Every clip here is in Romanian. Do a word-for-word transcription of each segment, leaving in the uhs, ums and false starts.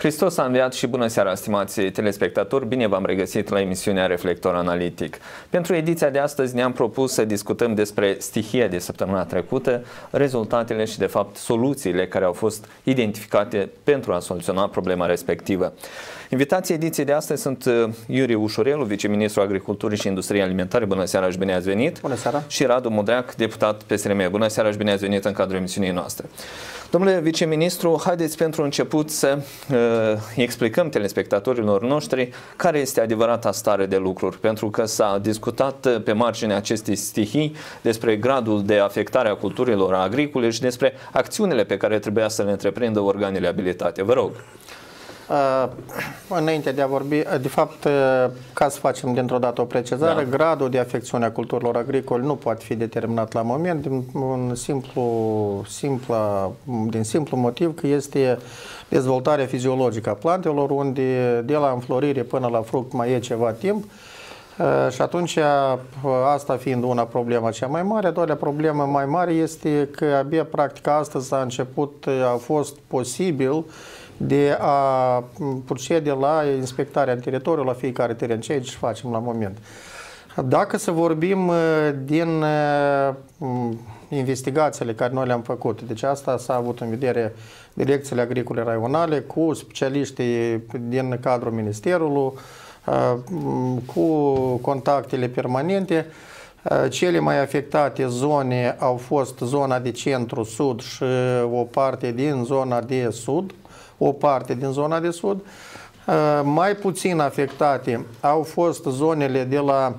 Hristos a înviat și bună seara, stimați telespectatori, bine v-am regăsit la emisiunea Reflector Analitic. Pentru ediția de astăzi ne-am propus să discutăm despre stihia de săptămâna trecută, rezultatele și de fapt soluțiile care au fost identificate pentru a soluționa problema respectivă. Invitații ediției de astăzi sunt Iurie Ușurelu, viceministrul Agriculturii și Industriei Alimentare. Bună seara și bine ați venit! Bună seara! Și Radu Mudreac, deputat P S R M. Bună seara și bine ați venit în cadrul emisiunii noastre. Domnule viceministru, haideți pentru început să uh, explicăm telespectatorilor noștri care este adevărata stare de lucruri, pentru că s-a discutat pe marginea acestei stihii despre gradul de afectare a culturilor agricole și despre acțiunile pe care trebuia să le întreprindă organele abilitate. Vă rog. Uh, înainte de a vorbi, de fapt, uh, ca să facem dintr-o dată o precizare, da. Gradul de afecțiune a culturilor agricole nu poate fi determinat la moment din, un simplu, simpla, din simplu motiv că este dezvoltarea fiziologică a plantelor, unde de la înflorire până la fruct mai e ceva timp. Uh, și atunci, uh, asta fiind una problemă cea mai mare, a doilea problemă mai mare este că abia practic astăzi a început, a fost posibil de a procede la inspectarea în teritoriu la fiecare teren, ceea ce facem la moment. Dacă să vorbim din investigațiile care noi le-am făcut, deci asta s-a avut în vedere direcțiile agricole raionale cu specialiștii din cadrul Ministerului, cu contactele permanente. Cele mai afectate zone au fost zona de centru-sud și o parte din zona de sud, o parte din zona de sud. Mai puțin afectate au fost zonele de la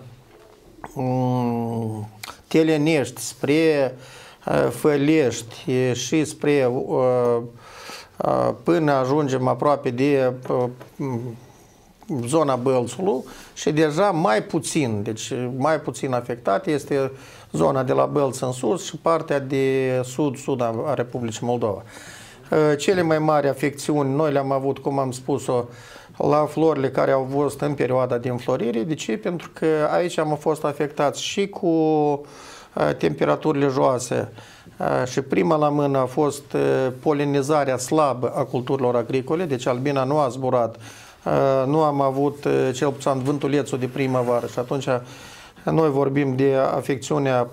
um, Telenești spre uh, Fălești și spre uh, uh, până ajungem aproape de uh, zona Bălțului și deja mai puțin, deci mai puțin afectat este zona de la Bălț în sus și partea de sud-sud a Republicii Moldova. Cele mai mari afecțiuni noi le-am avut, cum am spus-o, la florile care au fost în perioada de înflorire. De ce? Pentru că aici am fost afectați și cu temperaturile joase și prima la mână a fost polinizarea slabă a culturilor agricole, deci albina nu a zburat, nu am avut cel puțin vântulețul de primăvară și atunci noi vorbim de afecțiunea,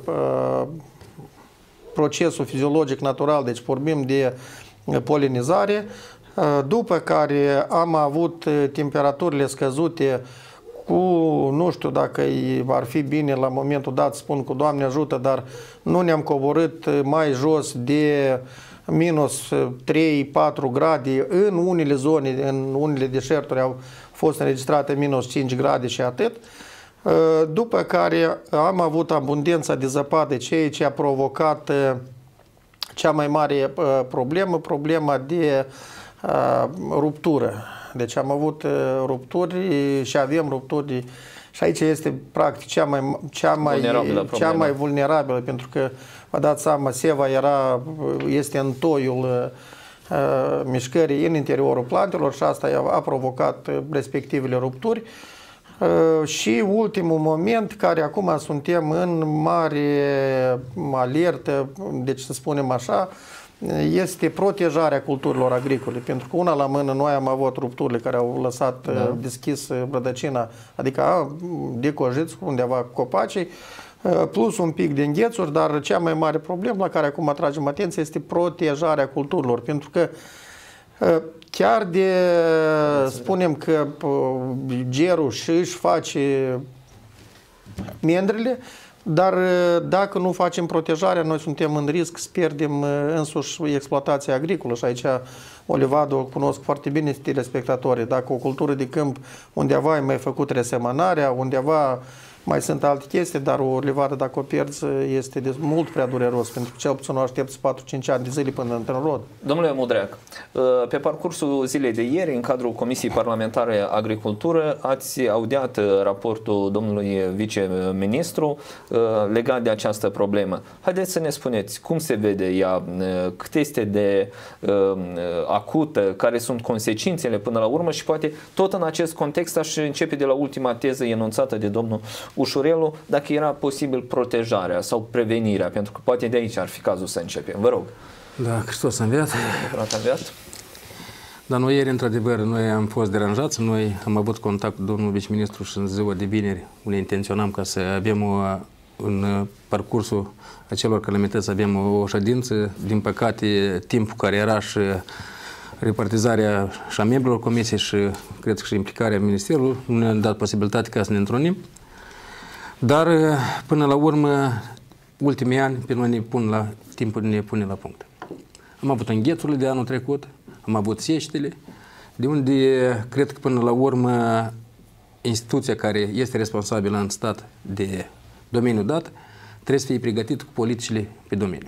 procesul fiziologic natural, deci vorbim de polinizare, după care am avut temperaturile scăzute cu, nu știu dacă ar fi bine la momentul dat, spun cu Doamne ajută, dar nu ne-am coborât mai jos de minus trei patru grade. În unele zone, în unele deșerturi au fost înregistrate minus cinci grade și atât. După care am avut abundența de zăpadă, ceea ce a provocat cea mai mare uh, problemă, problema de uh, ruptură. Deci am avut uh, rupturi și avem rupturi și aici este practic cea mai, cea mai, vulnerabilă, cea mai vulnerabilă, pentru că vă dați seama, seva era, este în toiul uh, mișcării în interiorul plantelor și asta a provocat respectivele rupturi. Uh, și ultimul moment, care acum suntem în mare alertă, deci să spunem așa, este protejarea culturilor agricole. Pentru că una la mână noi am avut rupturile care au lăsat da. deschis rădăcina, adică decojiți undeva copacii, plus un pic de înghețuri, dar cea mai mare problemă la care acum atragem atenție este protejarea culturilor. Pentru că chiar de, spunem că gerul și își face mendrele, dar dacă nu facem protejarea, noi suntem în risc să pierdem însuși exploatația agricolă. Și aici o livadă o cunosc foarte bine telespectatorii. Dacă o cultură de câmp undeva ai mai făcut resemănarea, undeva mai sunt alte chestii, dar o livadă dacă o pierzi este de mult prea dureros, pentru că cel puțin o aștepți patru cinci ani de zile până într-un rod. Domnule Mudreac, pe parcursul zilei de ieri, în cadrul Comisiei Parlamentare Agricultură, ați audiat raportul domnului viceministru legat de această problemă. Haideți să ne spuneți cum se vede ea, cât este de acută, care sunt consecințele până la urmă și poate tot în acest context aș începe de la ultima teză enunțată de domnul Ușurelu, dacă era posibil protejarea sau prevenirea, pentru că poate de aici ar fi cazul să începem. Vă rog. Da, Hristos a înviat. A înviat. Dar noi ieri, într-adevăr, noi am fost deranjați, noi am avut contact cu domnul viceministru și în ziua de vineri, unde intenționam ca să avem o, în parcursul acelor calamități, avem o ședință. Din păcate, timpul care era și repartizarea și a membrilor comisiei și, cred că și implicarea Ministerului, nu ne-a dat posibilitate ca să ne întrunim. Dar, până la urmă, ultimii ani, pe noi ne pun la, timpul ne pune la punct. Am avut înghețurile de anul trecut, am avut seștele, de unde cred că până la urmă instituția care este responsabilă în stat de domeniul dat trebuie să fie pregătită cu politicile pe domeniu.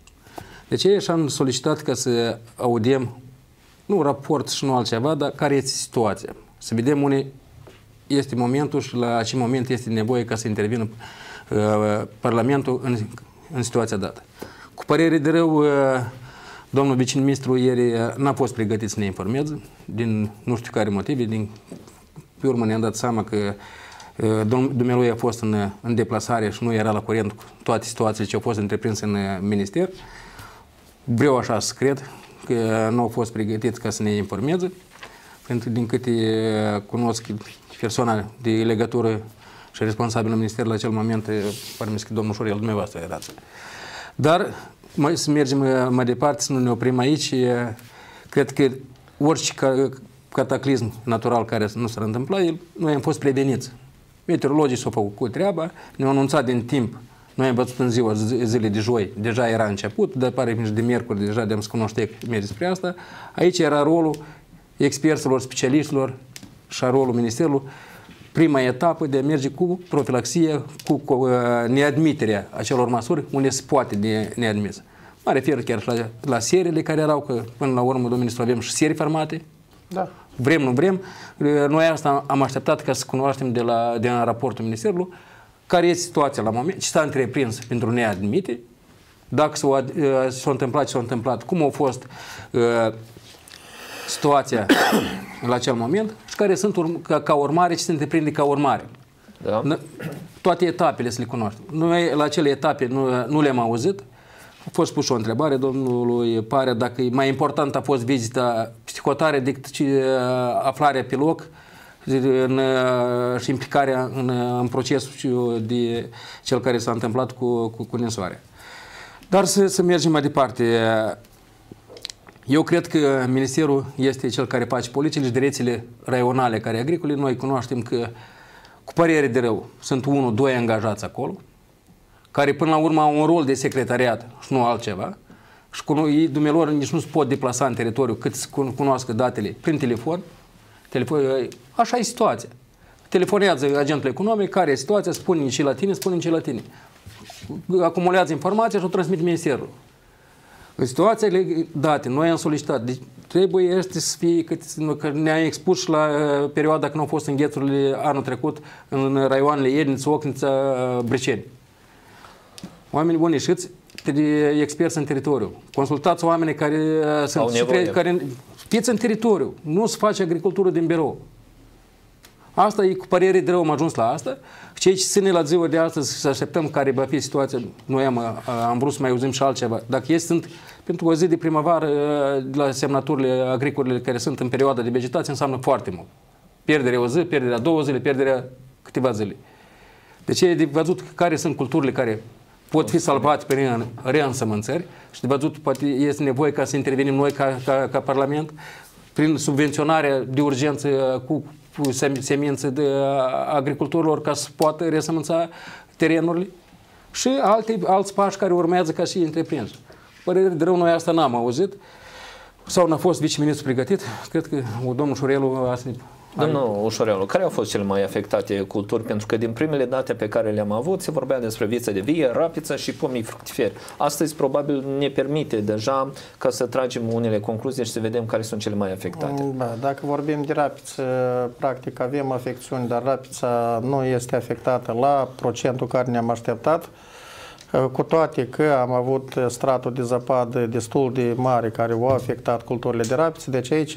De aceea și-am solicitat ca să audiem, nu raport și nu altceva, dar care este situația. Să vedem unde este momentul și la ce moment este nevoie ca să intervină uh, Parlamentul în, în situația dată. Cu părere de rău, uh, domnul viceministru ieri n-a fost pregătit să ne informeze, din nu știu care motive, din, pe urmă ne-am dat seama că dumnealui a fost în, în deplasare și nu era la curent cu toate situațiile ce au fost întreprinse în minister. Vreau așa să cred că nu au fost pregătiți ca să ne informeze, pentru din câte cunosc persoana de legătură și responsabilă în minister la acel moment, parmi că domnul Șorel, dumneavoastră erați. Dar mai, să mergem mai departe, să nu ne oprim aici. Cred că orice cataclism natural care nu s-ar întâmpla, noi am fost preveniți. Meteorologii s-au făcut treaba, ne-au anunțat din timp. Noi am văzut în ziua zilei de joi, deja era început, dar pare că de miercuri deja de-am să cunoște că merge spre asta. Aici era rolul experților, specialiștilor și a rolul Ministerului. Prima etapă de a merge cu profilaxie, cu, cu uh, neadmiterea acelor măsuri unde se poate de neadmis. Mă refer chiar și la, la seriile care erau, că până la urmă, domnul ministru, avem și serii farmate. Da. Vrem, nu vrem. Noi asta am așteptat ca să cunoaștem de la, de la raportul Ministerului care este situația la moment, ce s-a întreprins pentru neadmite, dacă s-a întâmplat ce s-a întâmplat, cum a fost uh, situația la acel moment și care sunt ca, ca urmare, ce se întreprinde ca urmare. Da. Toate etapele să le cunoaștem. Noi la acele etape nu, nu le-am auzit. A fost pus o întrebare domnului Parea dacă mai important a fost vizita psihotare decât aflarea pe loc în, și implicarea în, în procesul de cel care s-a întâmplat cu, cu, cu ninsoarea. Dar să, să mergem mai departe. Eu cred că Ministerul este cel care face politicile și direcțiile raionale care agricole. Noi cunoaștem că, cu părere de rău, sunt unul, doi angajați acolo, care până la urmă au un rol de secretariat și nu altceva. Și cu ei, dumnealor, nici nu se pot deplasa în teritoriu cât să cunoască datele prin telefon. telefon așa e situația. Telefonează agentul economic, care e situația, spune ce la tine, spune ce la tine. Acumulează informația și o transmite Ministerul. În situațiile date, noi am solicitat, deci trebuie este să fie, că ne-am expus și la perioada când au fost înghețurile anul trecut în raioanele Iedniță, Ocnița, Briceni. Oamenii buni, ieșiți de experți în teritoriu. Consultați oamenii care sunt nevoie. Care fiți în teritoriu. Nu se face agricultură din birou. Asta e cu părere de rău, am ajuns la asta. Cei ce ține la ziua de astăzi să așteptăm care va fi situația, noi am, am vrut să mai auzim și altceva. Dacă ei sunt pentru o zi de primăvară la semnăturile agricole care sunt în perioada de vegetație, înseamnă foarte mult. Pierderea o zi, pierderea două zile, pierderea câteva zile. Deci e de văzut care sunt culturile care pot fi salvate prin reînsămânțări și de văzut poate este nevoie ca să intervenim noi ca, ca, ca Parlament prin subvenționarea de urgență cu, cu semințe de agricultorilor ca să poată resămânța terenurile și alte, alți pași care urmează ca și întreprinși. Părere de rău, noi asta n-am auzit sau n-a fost viceministru pregătit. Cred că domnul Șorelu a Domnul Ușorelu, care au fost cele mai afectate culturi? Pentru că din primele date pe care le-am avut se vorbea despre viță de vie, rapiță și pomii fructiferi. Astăzi probabil ne permite deja ca să tragem unele concluzii și să vedem care sunt cele mai afectate. Da, dacă vorbim de rapiță, practic avem afecțiuni, dar rapița nu este afectată la procentul care ne-am așteptat. Cu toate că am avut stratul de zăpadă destul de mare care au afectat culturile de rapiță, deci aici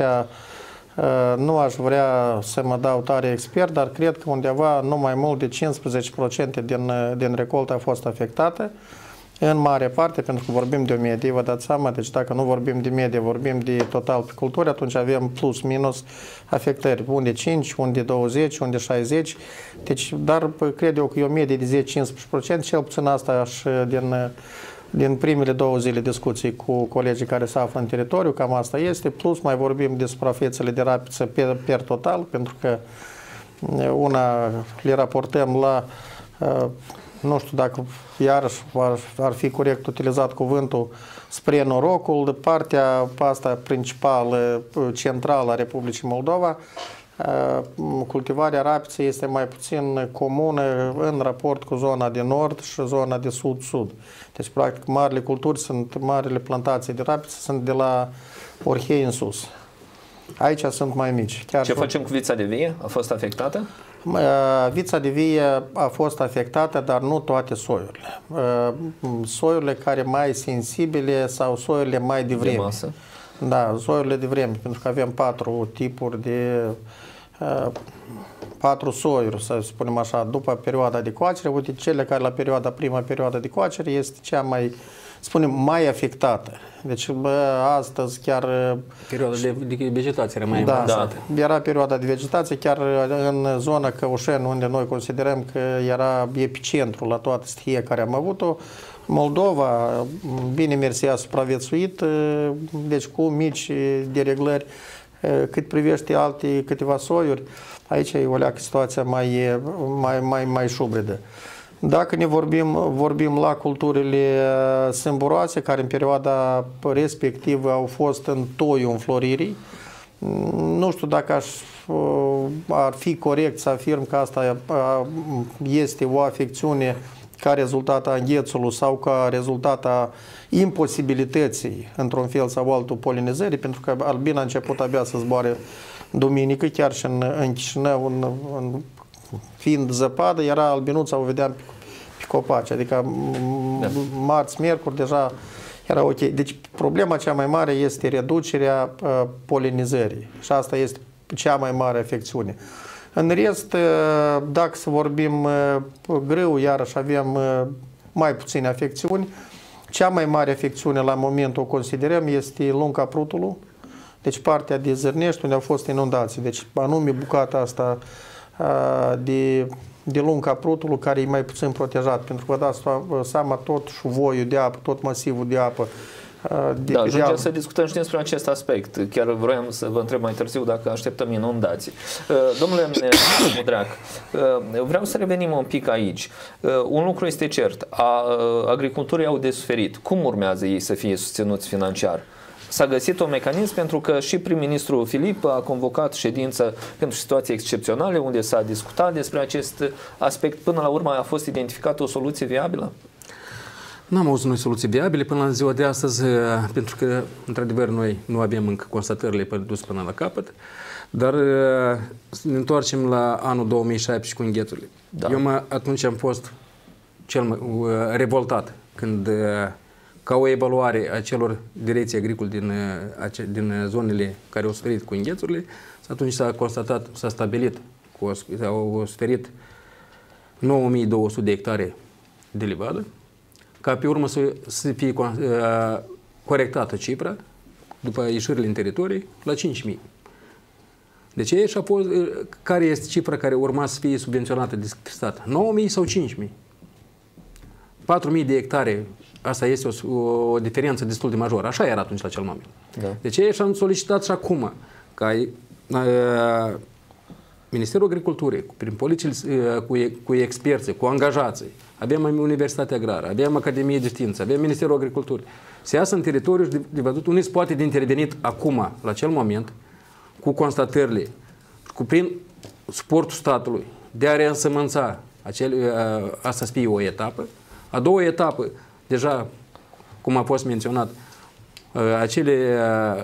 nu aș vrea să mă dau tare expert, dar cred că undeva nu mai mult de cincisprezece la sută din, din recoltă a fost afectată. în mare parte, pentru că vorbim de o medie, vă dați seama, deci dacă nu vorbim de medie, vorbim de total pe culturi, atunci avem plus, minus afectări, unde cinci, unde douăzeci, unde șaizeci, deci, dar cred eu că e o medie de zece-cincisprezece la sută, cel puțin asta aș, din, din primele două zile discuții cu colegii care se află în teritoriu, cam asta este, plus mai vorbim de suprafețele de rapiță per, per total, pentru că una le raportăm la nu știu dacă iarăși ar, ar fi corect utilizat cuvântul spre norocul, de partea asta principală, centrală a Republicii Moldova, cultivarea rapiței este mai puțin comună în raport cu zona de nord și zona de sud-sud. Deci, practic, marile culturi, sunt marile plantații de rapiță sunt de la Orhei în sus. Aici sunt mai mici. Chiar Ce facem cu vița de vie? A fost afectată? Vița de vie a fost afectată, dar nu toate soiurile. Soiurile care mai sensibile sau soiurile mai devreme. De masă? Da, soiurile de vreme, pentru că avem patru tipuri de patru soiuri, să spunem așa, după perioada de coacere. Uite, cele care la perioada, prima perioadă de coacere este cea mai, spunem, mai afectată. Deci, bă, astăzi chiar... Perioada de, de vegetație era mai da, avansată. Era perioada de vegetație, chiar în zona Căușeni, unde noi considerăm că era epicentrul la toată stihia care am avut-o. Moldova, bine mersi, a supraviețuit, deci cu mici dereglări cât privește alte câteva soiuri. Aici e o leacă situația mai, mai, mai, mai șubredă. Dacă ne vorbim, vorbim la culturile sâmburoase, care în perioada respectivă au fost în toiul înfloririi, nu știu dacă aș, ar fi corect să afirm că asta este o afecțiune ca rezultat a înghețului sau ca rezultat a imposibilității, într-un fel sau altul, polinizării, pentru că albina a început abia să zboare duminică, chiar și în, în Chișinău, în, în, fiind zăpadă, era albinuța, o vedeam pe, pe copaci, adică da. marți, miercuri, deja era ok. Deci problema cea mai mare este reducerea uh, polinizării și asta este cea mai mare afecțiune. În rest, uh, dacă să vorbim uh, greu, iarăși avem uh, mai puține afecțiuni. Cea mai mare afecțiune la momentul o considerăm este lunga prutului, deci partea de Zărnești, unde au fost inundații. Deci anume bucata asta de, de lunga prutului, care e mai puțin protejat, pentru că vă dați seama, tot șuvoiul de apă, tot masivul de apă. De da, ajungem să discutăm și despre acest aspect. Chiar vroiam să vă întreb mai târziu dacă așteptăm inundații. Domnule Mudrac, vreau să revenim un pic aici. Un lucru este cert, agricultorii au de suferit. Cum urmează ei să fie susținuți financiar? S-a găsit un mecanism pentru că și prim-ministrul Filip a convocat ședință pentru situații excepționale unde s-a discutat despre acest aspect. Până la urmă a fost identificată o soluție viabilă? Nu am auzit noi soluții viabile până la ziua de astăzi, pentru că, într-adevăr, noi nu avem încă constatările dus până la capăt, dar să ne întoarcem la anul două mii șaisprezece cu înghețurile. Da. Eu mă, atunci am fost cel mai revoltat când, ca o evaluare a celor direcții agricole din, din zonele care au suferit cu înghețurile, atunci s-a constatat, s-a stabilit că au suferit nouă mii două sute de hectare de livadă, ca pe urmă să, să fie uh, corectată cifra, după ieșirile în teritorii, la cinci mii. Deci aici a fost, uh, care este cifra care urma să fie subvenționată de stat? nouă mii sau cinci mii? patru mii de hectare, asta este o, o, o diferență destul de majoră. Așa era atunci la acel moment. Da. Deci aici am solicitat și acum ca uh, Ministerul Agriculturii, prin politicile, uh, cu, cu experții, cu angajații, avem Universitatea Agrară, avem Academie de Știință, avem Ministerul Agriculturii. Se iasă în teritoriu și de, de văzut unde se poate de intervenit acum, la acel moment, cu constatările, cu prin suportul statului, de a reînsămânța acel, asta să fie o etapă. A doua etapă, deja, cum a fost menționat, acele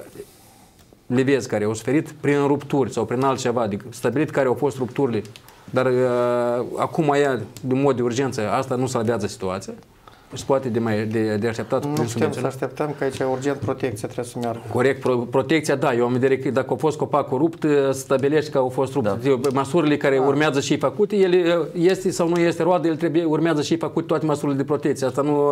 levezi care au suferit prin rupturi sau prin altceva, adică stabilit care au fost rupturile, dar uh, acum aia, de mod de urgență, asta nu salvează situația. se poate de, mai, de, de așteptat. Nu putem să așteptăm, că aici urgent protecție trebuie să meargă. Corect, pro, protecția, da, eu am vedere că dacă a fost copacul rupt, stabilește că au fost rupt. Da. Măsurile care da. urmează și făcute, ele este sau nu este roadă, el trebuie, urmează și făcut toate măsurile de protecție. Asta nu,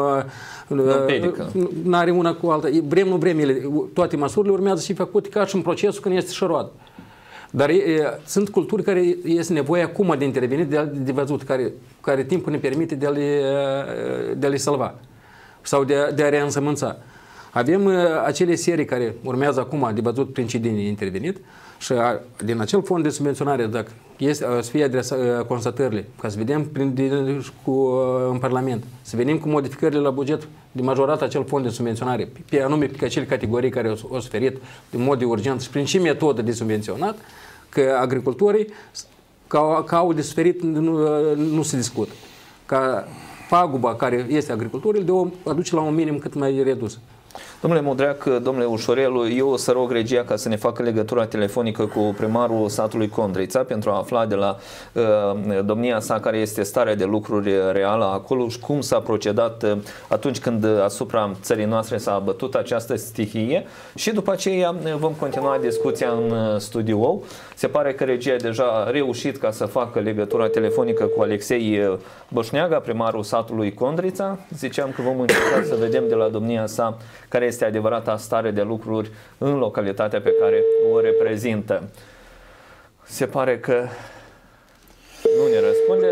nu are una cu alta. Vrem, nu vrem, ele, toate măsurile urmează și făcute ca și în procesul când este și roadă. Dar e, sunt culturi care este nevoie acum de intervenit, de, de văzut, care, care timpul ne permite de a le, de a le salva sau de a, de a reînsămânța. Avem uh, acele serii care urmează acum de văzut prin cine intervenit și a, din acel fond de subvenționare, dacă este, uh, să fie adresa, uh, constatările, ca să vedem prin, de, cu, uh, în Parlament, să venim cu modificările la buget de majorat acel fond de subvenționare, pe anume pe acele categorii care au suferit în mod de urgent și prin ce metodă de subvenționat, că agricultorii ca, ca au de suferit nu, nu se discută. Ca paguba care este agricultorii de o aduce la un minim cât mai redus. Domnule Mudreac, domnule Ușorelu, eu o să rog regia ca să ne facă legătura telefonică cu primarul satului Condrița pentru a afla de la uh, domnia sa care este starea de lucruri reală acolo și cum s-a procedat uh, atunci când asupra țării noastre s-a abătut această stihie și după aceea vom continua discuția în studio. Se pare că regia deja a reușit ca să facă legătura telefonică cu Alexei Boșneaga, primarul satului Condrița. Ziceam că vom încerca să vedem de la domnia sa care este adevărata stare de lucruri în localitatea pe care o reprezintă. Se pare că nu ne răspunde.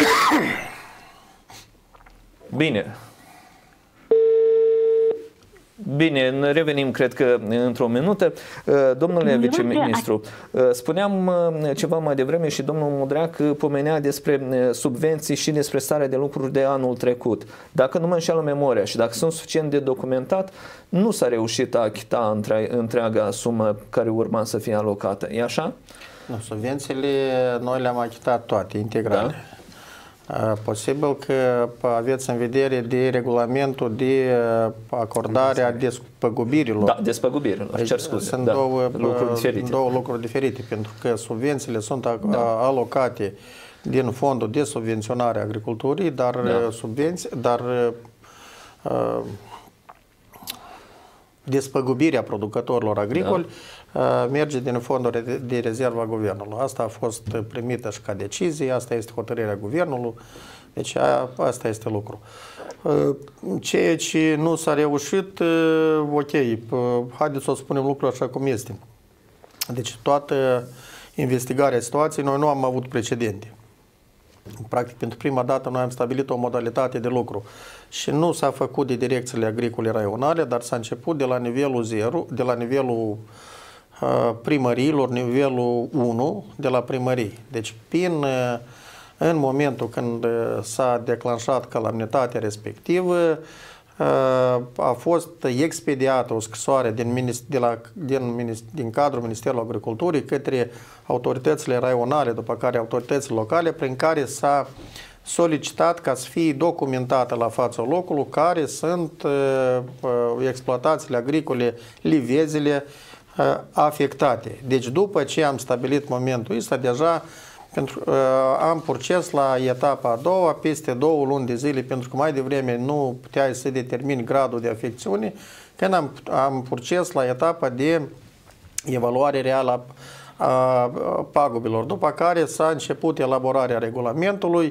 Bine. Bine, revenim, cred că, într-o minută. Domnule viceministru, spuneam ceva mai devreme și domnul Mudreac pomenea despre subvenții și despre starea de lucruri de anul trecut. Dacă nu mă înșeală memoria și dacă sunt suficient de documentat, nu s-a reușit a achita întreaga sumă care urma să fie alocată. E așa? Nu, subvențiile noi le-am achitat toate, integrale. Da? Posibil că aveți în vedere de regulamentul de acordare a despăgubirilor. Da, despăgubirilor, cer scuze. Sunt da, două, lucruri diferite. două lucruri diferite, pentru că subvențiile sunt da. alocate din fondul de subvenționare a agriculturii, dar, da. subvenții, dar uh, despăgubirea producătorilor agricoli da. merge din fondul de rezervă a guvernului. Asta a fost primită și ca decizie, asta este hotărârea guvernului, deci a, asta este lucru. Ceea ce nu s-a reușit, ok, haideți să o spunem lucrul așa cum este. Deci toată investigarea situației, noi nu am avut precedente. Practic, pentru prima dată noi am stabilit o modalitate de lucru și nu s-a făcut de direcțiile agricole raionale, dar s-a început de la nivelul zero, de la nivelul uh, primăriilor, nivelul unu, de la primării. Deci, prin, uh, în momentul când uh, s-a declanșat calamitatea respectivă, uh, a fost expediată o scrisoare din, de la, din, din cadrul Ministerului Agriculturii către autoritățile raionale, după care autoritățile locale, prin care s-a solicitat ca să fie documentată la fața locului care sunt uh, exploatațiile agricole, livezile uh, afectate. Deci după ce am stabilit momentul ăsta, deja pentru, uh, am proces la etapa a doua, peste două luni de zile, pentru că mai devreme nu puteai să determini gradul de afecțiune, când am, am proces la etapa de evaluare reală a pagubilor, după care s-a început elaborarea regulamentului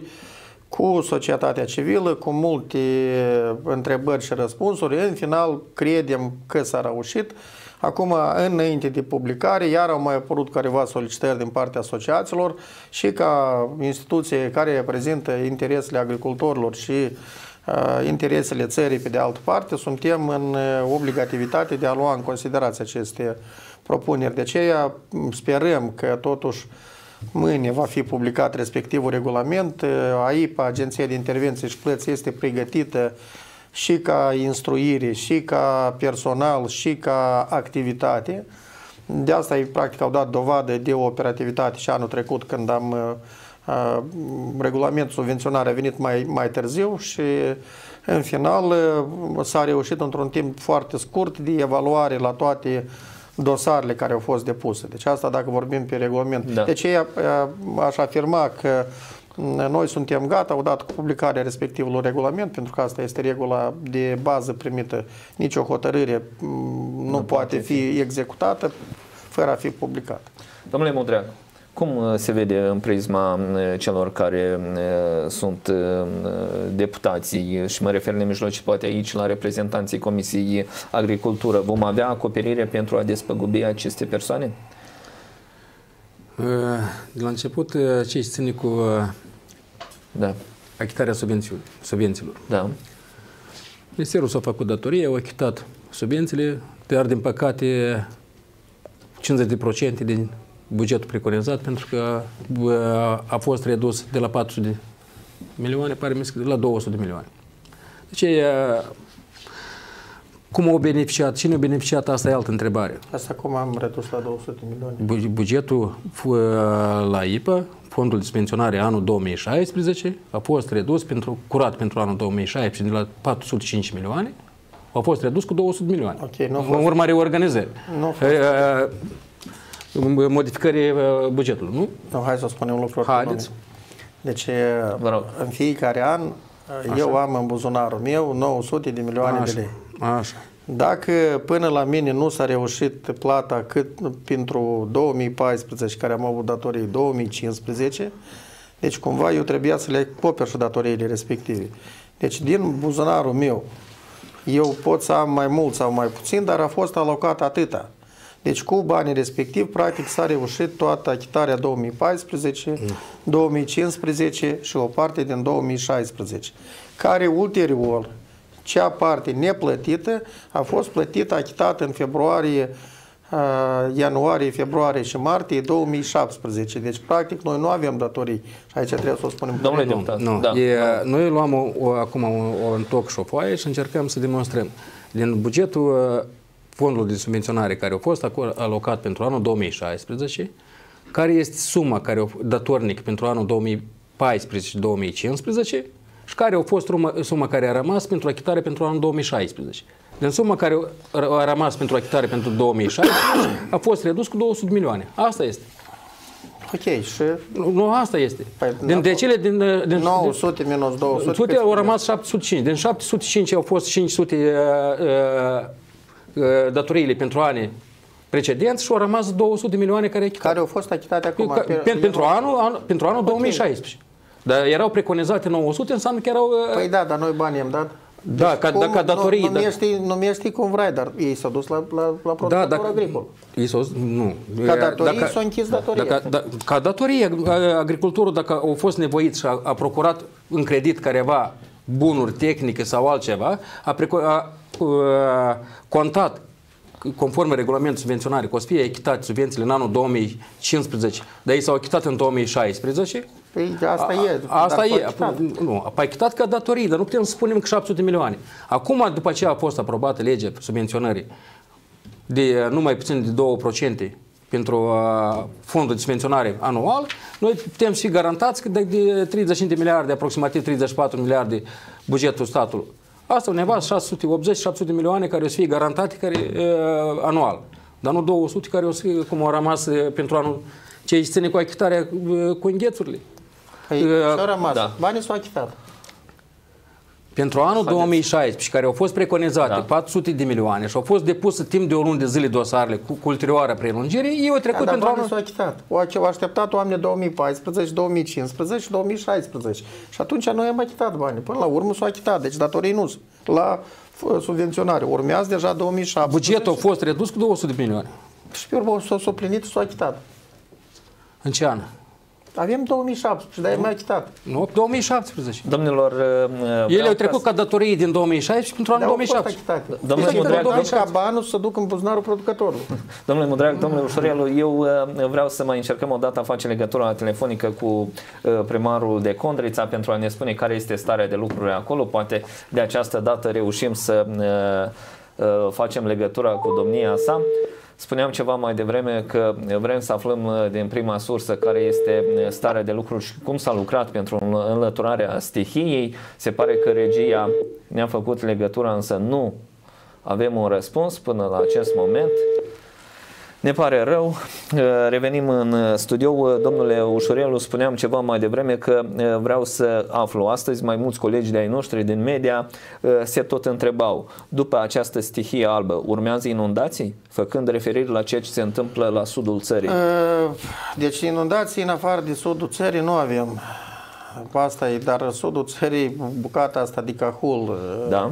cu societatea civilă, cu multe întrebări și răspunsuri. În final, credem că s-a reușit. Acum, înainte de publicare, iar au mai apărut careva solicitări din partea asociațiilor și ca instituție care reprezintă interesele agricultorilor și uh, interesele țării pe de altă parte, suntem în obligativitate de a lua în considerație aceste propuneri. De aceea sperăm că totuși mâine va fi publicat respectivul regulament. A I P A, Agenția de Intervenție și Plăți, este pregătită și ca instruire, și ca personal, și ca activitate. De asta ei practic au dat dovadă de operativitate și anul trecut când am uh, regulamentul subvenționare a venit mai, mai târziu și în final uh, s-a reușit într-un timp foarte scurt de evaluare la toate dosarele care au fost depuse. Deci asta dacă vorbim pe regulament. Da. De aceea aș afirma că Noi suntem gata, odată cu publicarea respectivului regulament, pentru că asta este regula de bază primită, nicio hotărâre nu, nu poate fi executată fără a fi publicată. Domnule Mudreag, cum se vede în prisma celor care sunt deputații, și mă refer nemijlocit poate aici la reprezentanții Comisiei Agricultură, vom avea acoperire pentru a despăgubi aceste persoane? De la început, ce se ține cu da. achitarea subvențiilor. Da. Ministerul s-a făcut datorie, au achitat subvențiile, dar din păcate cincizeci la sută din bugetul preconizat, pentru că a fost redus de la patru sute de milioane, pare la două sute de milioane. Deci, cum au beneficiat, cine a beneficiat, asta e altă întrebare. Asta cum am redus la două sute de milioane? Bugetul la I P A, fondul de subvenționare anul două mii șaisprezece, a fost redus pentru, curat pentru anul două mii șaisprezece de la patru sute cinci milioane, a fost redus cu două sute de milioane. Okay, nu în urma reorganizării. Nu modificării bugetului, nu? Nu, hai să spunem lucruri. Haideți. Deci, în fiecare an, așa, eu am în buzunarul meu nouă sute de milioane așa, de lei. Așa. Dacă până la mine nu s-a reușit plata cât pentru două mii paisprezece, care am avut datorii două mii cincisprezece, deci cumva eu trebuia să le acoper și datoriile respective. Deci din buzunarul meu, eu pot să am mai mult sau mai puțin, dar a fost alocat atâta. Deci cu banii respectivi, practic s-a reușit toată achitarea două mii paisprezece, mm. două mii cincisprezece și o parte din două mii șaisprezece, care ulterior, cea parte neplătită a fost plătită, achitată în februarie, uh, ianuarie, februarie și martie două mii șaptesprezece. Deci, practic, noi nu avem datorii. Și aici trebuie să o spunem. Domnule deputat, nu. Da. E, noi luăm o, o, acum o, o întoc și o foaie și încercăm să demonstrăm. Din bugetul fondului de subvenționare care a fost alocat pentru anul două mii șaisprezece, care este suma care o datornic pentru anul două mii paisprezece și două mii cincisprezece, și care a fost suma care a rămas pentru achitare pentru anul două mii șaisprezece. Din suma care a rămas pentru achitare pentru două mii șaisprezece a fost redus cu două sute de milioane. Asta este. Ok, și... Nu, nu asta este. Păi, din decele din... din nouă sute minus două sute... sute au rămas șapte sute cinci. Din șapte sute cinci au fost cinci sute uh, uh, datoriile pentru ani precedenți și au rămas două sute de milioane care, care au fost achitate acum. Ca, pe, pentru, anul, an, pentru anul okay. două mii șaisprezece. Dar erau preconizate nouă sute, înseamnă că erau... Păi da, dar noi banii am dat. Da, deci ca, cum, ca datorii. Nu, nu, mi știi, nu mi știi cum vrei, dar ei s-au dus la, la, la producătorul da, agricol. Ei s-au, nu. Ca datorii s-au închis datoria. Dacă, da, ca datorie, agricultorul, dacă au fost nevoit și a, a procurat în credit careva bunuri tehnice sau altceva, a, preco, a, a contat conform regulamentului subvenționare, că o să fie achitate subvențiile în anul două mii cincisprezece, dar ei s-au achitat în două mii șaisprezece. Păi asta e. A, asta e. Nu, a achitat ca datorii, dar nu putem să spunem că șapte sute de milioane. Acum, după ce a fost aprobată legea subvenționării de nu mai puțin de două la sută pentru uh, fondul de subvenționare anual, noi putem fi garantați că de, de treizeci și cinci de miliarde, aproximativ treizeci și patru miliarde bugetul statului. Asta undeva șase sute optzeci - șapte sute de milioane care o să fie garantate care, uh, anual. Dar nu două sute care o să fie, cum au rămas uh, pentru anul ce se ține cu achitarea uh, cu înghețurile. Păi, uh, ce-au rămas? Da. Banii s-au achitat. Pentru anul două mii șaisprezece, care au fost preconizate da. patru sute de milioane și au fost depuse timp de o lună de zile dosarele cu, cu ulterioară prelungire, ei au trecut da, pentru anul... anul... s-au achitat. Au așteptat oamenii două mii paisprezece, două mii cincisprezece și două mii șaisprezece. Și atunci noi am achitat banii. Până la urmă s-au achitat. Deci datorii nu la subvenționare. Urmează deja două mii șaptesprezece. Bugetul a fost redus cu două sute de milioane. Și pe urmă s-au plinit și s-au achitat. În ce an? Avem două mii șaptesprezece, dar e mai achitat. Nu, două mii șaptesprezece. Domnilor, ele au trecut ca datorii din două mii șaisprezece pentru anul două mii șaptesprezece. Domnule Mudreag, ca banul să duc în buzunarul producătorului. Domnule Mudreag, domnule Ușorelu, eu vreau să mai încercăm o dată a face legătura telefonică cu primarul de Condrița pentru a ne spune care este starea de lucruri acolo. Poate de această dată reușim să facem legătura cu domnia sa. Spuneam ceva mai devreme că vrem să aflăm din prima sursă care este starea de lucruri și cum s-a lucrat pentru înlăturarea stihiei. Se pare că regia ne-a făcut legătura, însă nu avem un răspuns până la acest moment. Ne pare rău, revenim în studio. Domnule Ușurelu, spuneam ceva mai devreme că vreau să aflu astăzi, mai mulți colegi de ai noștri din media se tot întrebau, după această stihie albă urmează inundații? Făcând referire la ceea ce se întâmplă la sudul țării. Deci inundații în afară de sudul țării nu avem. Asta e, dar sudul țării, bucata asta de Cahul, da.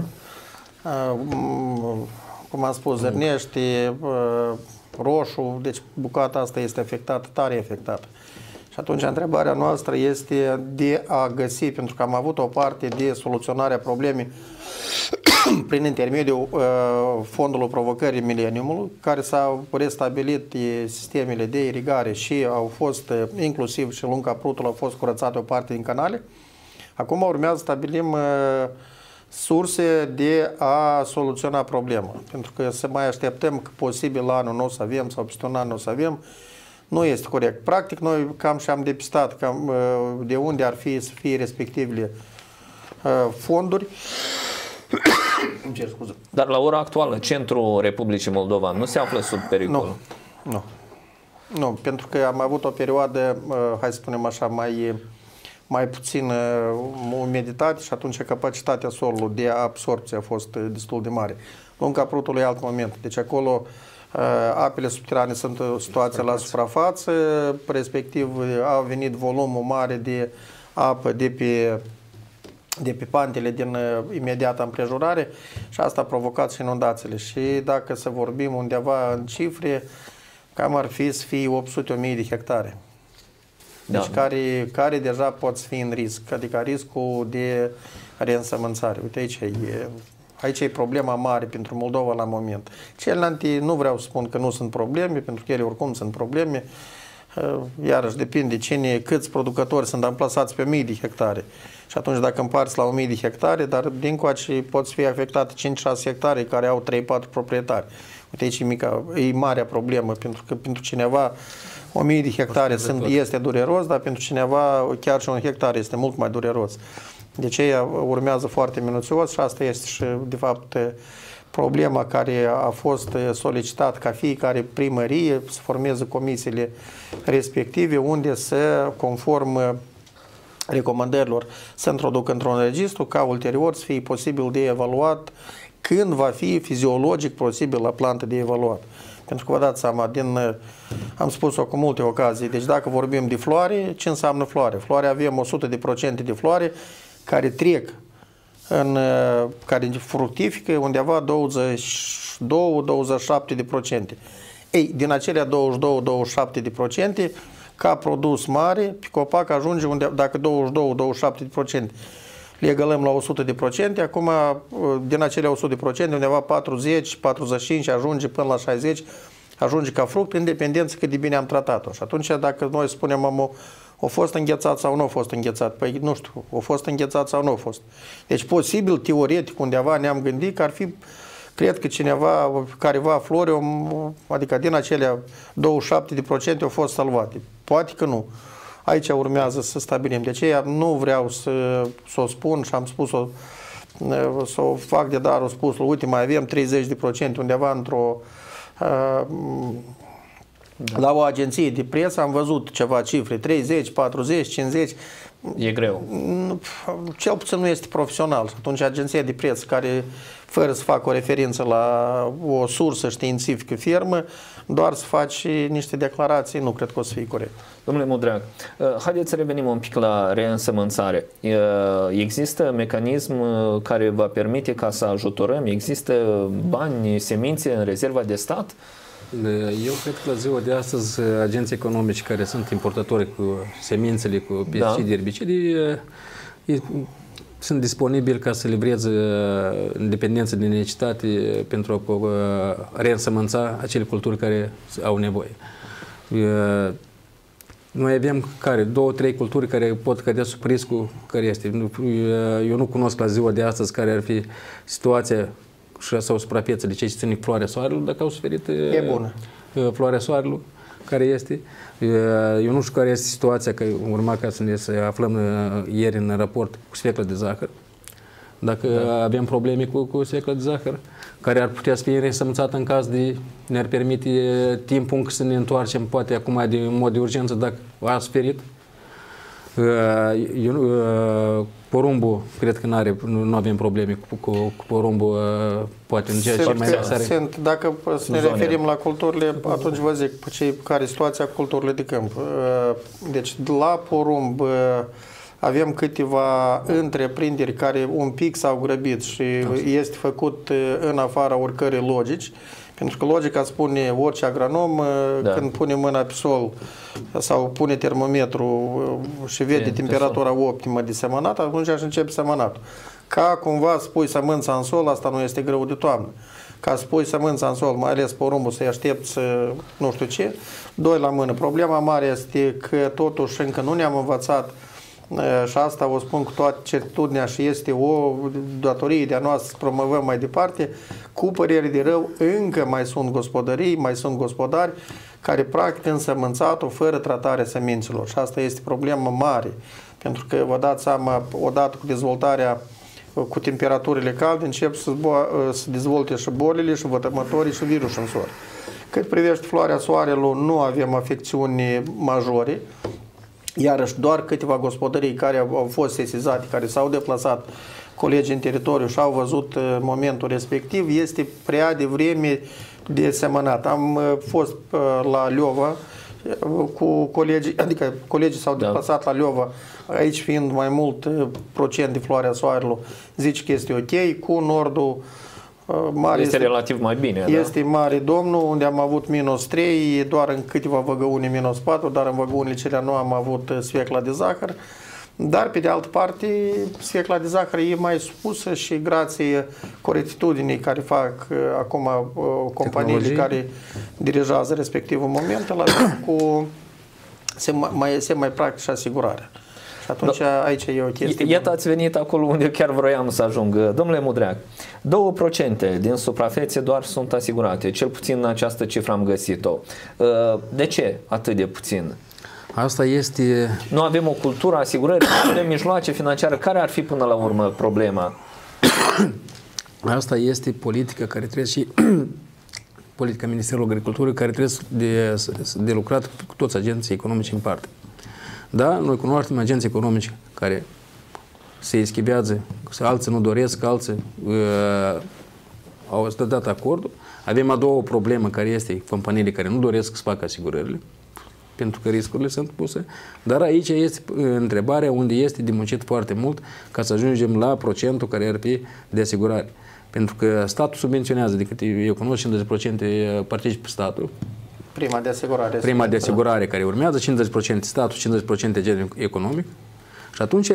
cum am spus, Zărnești, Roșu, deci bucata asta este afectată, tare afectată. Și atunci întrebarea noastră este de a găsi, pentru că am avut o parte de soluționarea problemei prin intermediul uh, Fondului Provocării Mileniumului, care s-au restabilit sistemele de irigare și au fost, uh, inclusiv și Lunca Prutul, au fost curățate o parte din canale. Acum urmează să stabilim uh, surse de a soluționa problema. Pentru că să mai așteptăm că posibil la anul nu o să avem sau peste un an nu o să avem, nu este corect. Practic, noi cam și-am depistat cam, de unde ar fi să fie respectivele fonduri. Îmi cer scuze. Dar la ora actuală, centrul Republicii Moldova nu se află sub pericol? Nu. Nu. Nu, pentru că am avut o perioadă, hai să spunem așa, mai, mai puțin umiditate și atunci capacitatea solului de absorpție a fost destul de mare. Lunca Prutului e alt moment. Deci acolo apele subterane sunt o situație la suprafață, respectiv a venit volumul mare de apă de pe, de pe pantele din imediata împrejurare și asta a provocat și inundațiile. Și dacă să vorbim undeva în cifre, cam ar fi să fie opt sute de mii de hectare. Deci da. care, care deja pot fi în risc, adică riscul de reînsămânțare. Uite aici e... Aici e problema mare pentru Moldova la moment. Celelalte nu vreau să spun că nu sunt probleme, pentru că ele oricum sunt probleme. Iarăși depinde cine, câți producători sunt amplasați pe mii de hectare. Și atunci dacă împarți la o mie de hectare, dar dincoace pot fi afectate cinci șase hectare care au trei patru proprietari. Uite aici e, mica, e marea problemă, pentru că pentru cineva o mie de hectare sunt, este dureros, dar pentru cineva chiar și un hectar este mult mai dureros. De aceea urmează foarte minuțios și asta este și, de fapt, problema care a fost solicitat ca fiecare primărie să formeze comisiile respective unde să, conform recomandărilor, să introducă într-un registru ca ulterior să fie posibil de evaluat când va fi fiziologic posibil la plantă de evaluat. Pentru că vă dați seama, din, am spus-o cu multe ocazii, deci dacă vorbim de floare, ce înseamnă floare? Floare avem o sută de procente de floare care trec, în, care fructifică undeva douăzeci și doi douăzeci și șapte de procente. Ei, din acelea douăzeci și doi douăzeci și șapte de procente, ca produs mare, pe copac ajunge unde, dacă douăzeci și doi douăzeci și șapte de procente le egalăm la o sută de procente, acum din acelea o sută de procente, undeva patruzeci patruzeci și cinci ajunge până la șaizeci, ajunge ca fruct, în dependență cât de bine am tratat-o. Și atunci, dacă noi spunem, am o a fost înghețat sau nu a fost înghețat? Păi nu știu, a fost înghețat sau nu a fost. Deci posibil, teoretic, undeva ne-am gândit că ar fi, cred că cineva, careva flori, adică din acelea douăzeci și șapte de procente au fost salvate. Poate că nu. Aici urmează să stabilim. De aceea nu vreau să, să o spun și am spus-o, să o fac de dar, o spus, uite, mai avem treizeci de procente undeva într-o... Uh, Da. La o agenție de presă am văzut ceva cifre, treizeci, patruzeci, cincizeci. E greu. Cel puțin nu este profesional. Atunci agenția de presă care, fără să facă o referință la o sursă științifică fermă, doar să faci niște declarații, nu cred că o să fie corect. Domnule Mudreag, haideți să revenim un pic la reînsămânțare. Există mecanism care va permite ca să ajutorăm? Există bani, semințe în rezerva de stat? Eu cred că la ziua de astăzi agenții economici care sunt importatori cu semințele, cu pesticide, da. erbicide, sunt disponibili ca să livreze în dependență de necesitate pentru a reînsămânța acele culturi care au nevoie. Noi avem care, două, trei culturi care pot cădea sub riscul care este. Eu nu cunosc la ziua de astăzi care ar fi situația sau suprafeță de ce ține floarea soarelui, dacă au suferit e bună. floarea soarelui, care este. Eu nu știu care este situația, că urma ca să ne să aflăm ieri în raport cu sfeclă de zahăr. dacă da. avem probleme cu, cu sfecla de zahăr, care ar putea să fie resămânțată în caz de ne-ar permite timpul încă să ne întoarcem, poate acum de în mod de urgență, dacă a suferit. Eu, porumbul, cred că n-are, nu, nu avem probleme cu, cu, cu porumbul, poate în ceea ce mai necesare. Sunt, dacă să ne referim la culturile, atunci vă zic pe cei care situația cu culturile de câmp. Deci la porumb avem câteva întreprinderi care un pic s-au grăbit și este făcut în afara oricărei logici. Pentru că logica spune orice agronom, da. când pune mâna pe sol sau pune termometru și vede e, temperatura optimă de semănat, atunci aș începe semănatul. Ca cumva spui sămânța în sol, asta nu este greu de toamnă. Ca spui sămânța în sol, mai ales porumbul, să-i aștepți nu știu ce, doi la mână. Problema mare este că totuși încă nu ne-am învățat și asta o spun cu toată certitudinea și este o datorie de-a noastră să promovăm mai departe, cu părere de rău, încă mai sunt gospodării, mai sunt gospodari care practică însămânțatul fără tratarea semințelor și asta este problemă mare, pentru că vă dați seama, odată cu dezvoltarea cu temperaturile calde, încep să, să dezvolte și bolile, și vătămătorii, și virusul în soare. Cât privește floarea soarelui, nu avem afecțiuni majore. Iarăși, doar câteva gospodării care au fost sesizate, care s-au deplasat colegii în teritoriu și au văzut momentul respectiv, este prea devreme de semănat. Am fost la Leova cu colegii, adică colegii s-au deplasat da. la Leova, aici fiind mai mult procent de floarea soarelui, zice că este ok, cu nordul mare este, este relativ mai bine. Este da? Mare Domnul, unde am avut minus trei, doar în câteva văgăuni minus patru, dar în văgăunile cele nu am avut sfecla de zahăr. Dar, pe de altă parte, sfecla de zahăr e mai spusă și grație corectitudinii care fac acum companiile care dirigează respectivul moment, la cu se mai, se mai practică asigurarea. Și atunci da. aici e o chestie. Iată, ați venit acolo unde chiar vroiam să ajung. Domnule Mudreac, două procente din suprafețe doar sunt asigurate. Cel puțin această cifră am găsit-o. De ce atât de puțin? Asta este... Nu avem o cultură asigurării, nu avem mijloace financiare. Care ar fi până la urmă problema? Asta este politica care trebuie și politica Ministerului Agriculturii care trebuie de, de lucrat cu toți agenții economici în parte. Da, noi cunoaștem agenții economici care se eschivează, alții nu doresc, alții uh, au dat acordul. Avem a doua problemă care este companiile care nu doresc să facă asigurările, pentru că riscurile sunt puse. Dar aici este întrebarea unde este de muncit foarte mult ca să ajungem la procentul care ar fi de asigurare. Pentru că statul subvenționează, de câte eu cunosc, cincizeci la sută participă statul. Prima de asigurare. Prima de asigurare care urmează, cincizeci la sută statul, cincizeci la sută genul economic. Și atunci,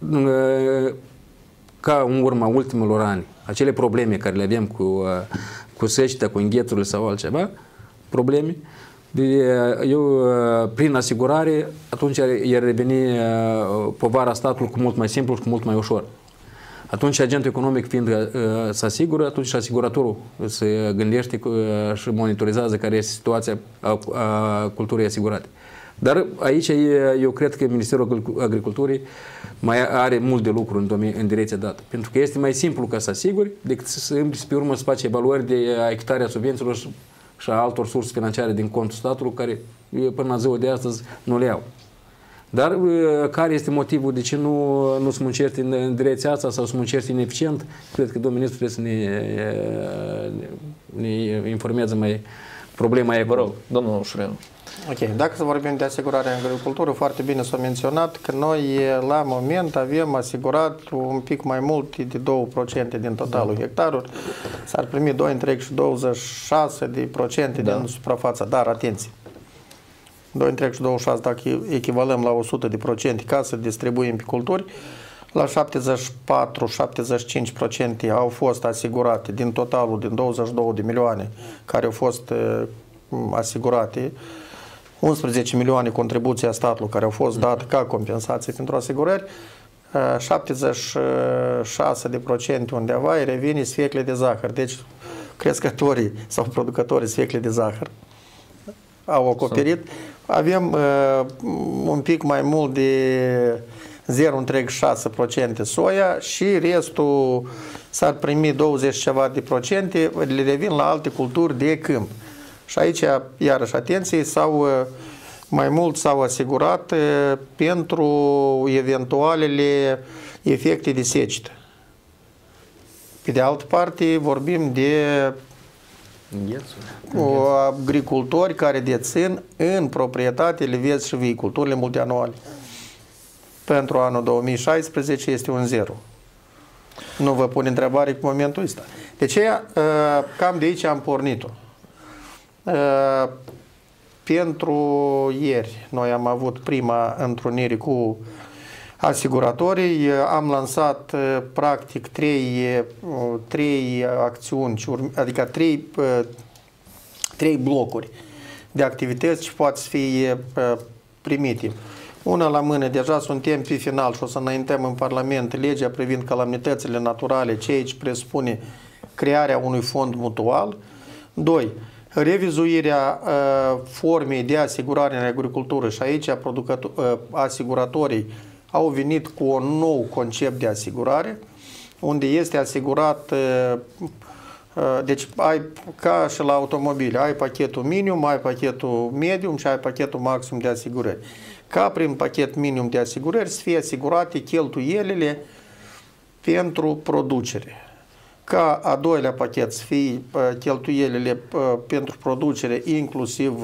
ca în urma ultimilor ani, acele probleme care le avem cu, cu seceta, cu înghețurile sau altceva, probleme, eu, prin asigurare, atunci i-ar reveni povara statului cu mult mai simplu și cu mult mai ușor. Atunci agentul economic fiind uh, se asigură, atunci asiguratorul se gândește uh, și monitorizează care este situația a, a culturii asigurate. Dar aici eu cred că Ministerul Agriculturii mai are mult de lucru în, domeni, în direcția dată. Pentru că este mai simplu ca să asiguri decât să pe urmă să faci evaluări de achitarea subvențiilor și, și a altor surse financiare din contul statului care până la ziua de astăzi nu le au. Dar care este motivul de ce nu, nu se muncește în, în direcția asta sau se muncește ineficient? Cred că domnul ministru trebuie să ne, ne informeze mai problema e. Vă rog, domnul Șurel. Ok, dacă să vorbim de asigurare în agricultură, foarte bine s-a menționat că noi la moment avem asigurat un pic mai mult de două procente din totalul da. hectaruri. S-ar primi doi întreg și douăzeci și șase de procente da. din suprafața. Dar, atenție! doi întreg și douăzeci și șase, dacă echivalăm la o sută de procente ca să distribuim pe culturi, la șaptezeci și patru șaptezeci și cinci procente au fost asigurate din totalul din douăzeci și două de milioane care au fost uh, asigurate, unsprezece milioane contribuția statului care au fost date ca compensație pentru asigurări, uh, șaptezeci și șase de procente undeva îi revine sfecle de zahăr. Deci crescătorii sau producătorii sfecle de zahăr au acoperit. Avem uh, un pic mai mult de zero virgulă șase la sută soia și restul s-ar primi douăzeci ceva de procente, le revin la alte culturi de câmp. Și aici, iarăși, atenție, sau mai mult s-au asigurat pentru eventualele efecte de secetă. Pe de altă parte, vorbim de agricultori care dețin în proprietate livezi și vii, culturile multianuale. Pentru anul două mii șaisprezece este un zero. Nu vă pun întrebare cu momentul ăsta. De aceea, cam de aici am pornit-o. Pentru ieri, noi am avut prima întrunire cu asiguratorii, am lansat practic trei, trei acțiuni, adică trei, trei blocuri de activități ce poate să fie primite. Una la mână, deja suntem pe final și o să înaintăm în Parlament legea privind calamitățile naturale, ceea ce presupune crearea unui fond mutual. Doi, revizuirea uh, formei de asigurare în agricultură și aici uh, asiguratorii au venit cu un nou concept de asigurare, unde este asigurat, uh, uh, deci ai ca și la automobile, ai pachetul minim, ai pachetul medium și ai pachetul maxim de asigurări. Ca prin pachet minim de asigurări să fie asigurate cheltuielile pentru producere. Ca a doilea pachet să fie cheltuielile pentru producere, inclusiv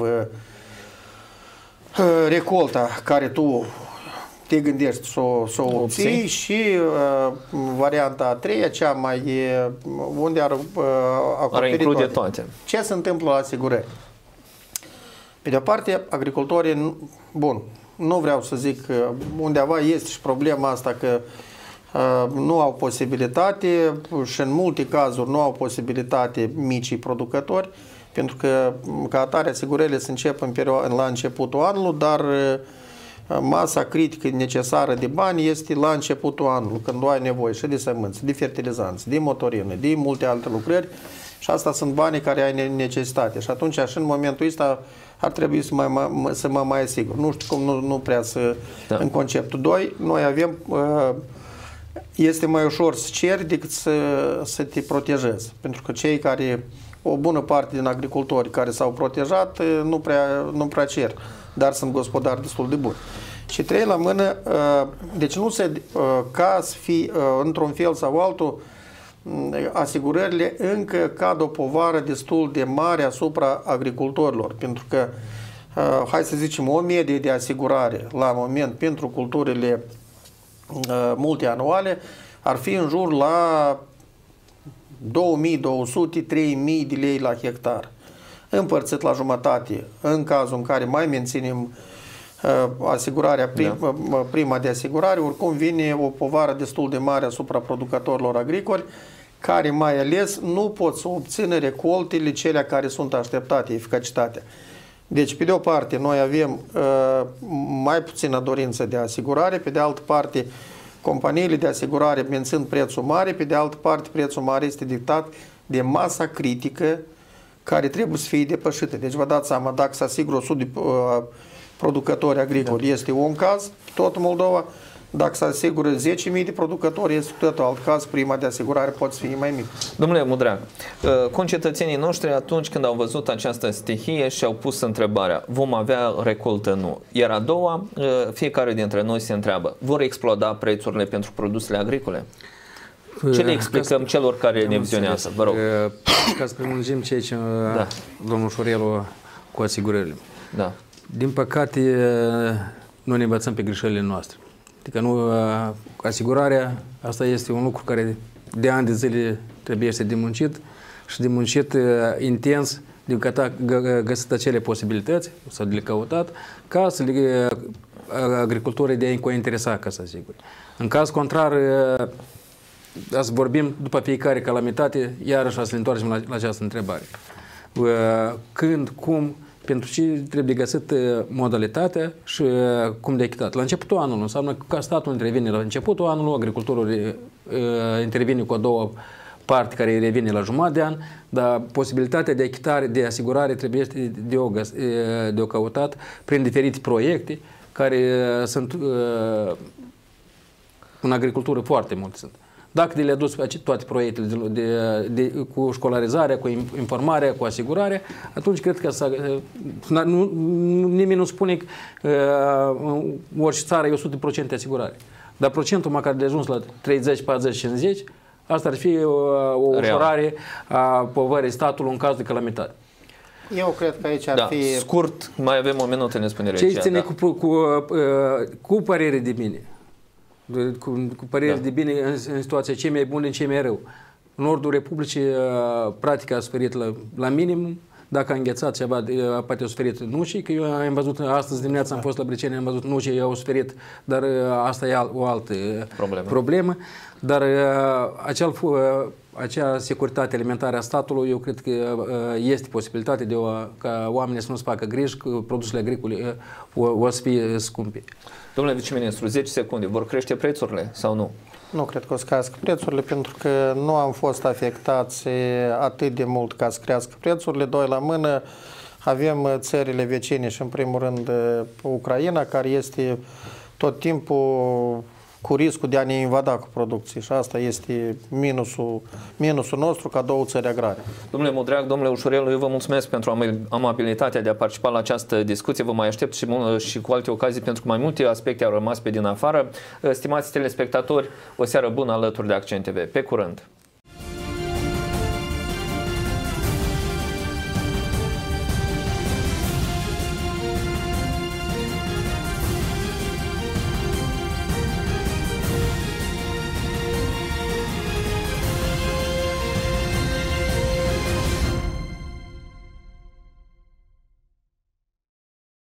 recolta care tu te gândești să o, să o obții și varianta a treia, cea mai unde ar acoperi include toate. toate. Ce se întâmplă la asigurări? Pe de-o parte, agricultorii, bun, nu vreau să zic că undeva este și problema asta că uh, nu au posibilitate și în multe cazuri nu au posibilitate micii producători, pentru că ca atare asigurările se încep în perioada, la începutul anului, dar uh, masa critică necesară de bani este la începutul anului, când ai nevoie și de sămânță, de fertilizanți, de motorină, de multe alte lucrări și asta sunt banii care ai necesitate. Și atunci, și în momentul ăsta, ar trebui să, mai, să mă mai asigur. Nu știu cum, nu, nu prea să... Da. În conceptul doi, noi avem... Este mai ușor să ceri decât să, să te protejezi. Pentru că cei care... O bună parte din agricultori care s-au protejat nu prea, nu prea cer. Dar sunt gospodari destul de buni. Și trei la mână... Deci nu se... Ca să fii într-un fel sau altul, asigurările încă cad o povară destul de mare asupra agricultorilor, pentru că, hai să zicem, o medie de asigurare la moment pentru culturile multianuale ar fi în jur la două mii două sute - trei mii de lei la hectar, împărțit la jumătate, în cazul în care mai menținem asigurarea, prim, da. prima de asigurare, oricum vine o povară destul de mare asupra producătorilor agricoli, care mai ales nu pot să obțină recoltele cele care sunt așteptate, eficacitatea. Deci, pe de o parte, noi avem uh, mai puțină dorință de asigurare, pe de altă parte, companiile de asigurare mențin prețul mare, pe de altă parte, prețul mare este dictat de masa critică care trebuie să fie depășită. Deci, vă dați seama, dacă se asigură o sută de uh, producători agricoli, da. Este un caz, tot Moldova. Dacă se asigură zece mii de producători, este tot alt caz, prima de asigurare poate fi mai mică. Domnule Mudreag, concetățenii noștri atunci când au văzut această stihie și-au pus întrebarea, vom avea recoltă, nu? Iar a doua, fiecare dintre noi se întreabă, vor exploda prețurile pentru produsele agricole? Ce le explicăm ca celor care ne vizionează? Vă rog. Ca să prelungim ceea ce da. domnul Șorelu cu asigurările. Da. Din păcate, nu ne învățăm pe greșelile noastre. Adică nu, asigurarea, asta este un lucru care de ani de zile trebuie să de muncit și de muncit intens, de găsit acele posibilități sau de le căutat ca să le, agricultorii de a interesa, ca să asigure. În caz contrar, să vorbim după fiecare calamitate, iarăși să ne întoarcem la, la această întrebare. Când, cum, pentru ce trebuie găsit modalitatea și cum de echitat. La începutul anului înseamnă că statul intervine la începutul anului, agricultorul intervine cu a doua parte care revine la jumătate de an, dar posibilitatea de echitare, de asigurare trebuie de o, de o căutat prin diferite proiecte care sunt în agricultură foarte mulți sunt. Dacă de le-a dus toate proiectele de, de, de, cu școlarizarea, cu informarea, cu asigurarea, atunci cred că s-a, nu, nimeni nu spune că uh, orice țară e o sută la sută asigurare. Dar procentul măcar de ajuns la treizeci, patruzeci, cincizeci, asta ar fi o, o ușurare a poverii statului în caz de calamitate. Eu cred că aici ar da, fi... Scurt, mai avem o minută, ne spune Ce Regia. ține Da. cu, cu, cu părere de bine. Cu, cu părere da. de bine în, în situația ce mai bună, ce mai rău. În nordul Republicii, practica a suferit la, la minim. Dacă a înghețat ceva, poate a suferit nușii, că eu am văzut, astăzi dimineața am fost la Briceni, am văzut nușii, au suferit, dar asta e o altă problemă. problemă. Dar acel, acea securitate alimentară a statului, eu cred că este posibilitate de o, ca oamenii să nu se facă griji că produsele agricole o, o să fie scumpe. Domnule viceministru, zece secunde, vor crește prețurile sau nu? Nu cred că o să crească prețurile, pentru că nu am fost afectați atât de mult ca să crească prețurile. Doi la mână, avem țările vecine și în primul rând Ucraina, care este tot timpul cu riscul de a ne invada cu producție și asta este minusul, minusul nostru ca două țări agrare. Domnule Mudreac, domnule Ușurelu, eu vă mulțumesc pentru amabilitatea de a participa la această discuție. Vă mai aștept și, și cu alte ocazii, pentru că mai multe aspecte au rămas pe din afară. Stimați telespectatori, o seară bună alături de Accent T V. Pe curând!